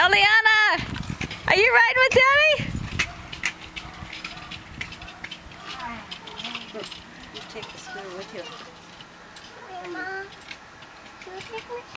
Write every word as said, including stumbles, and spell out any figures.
Eliana, are you riding with Daddy? You take the scooter with you. Hey, Mom, can you take me?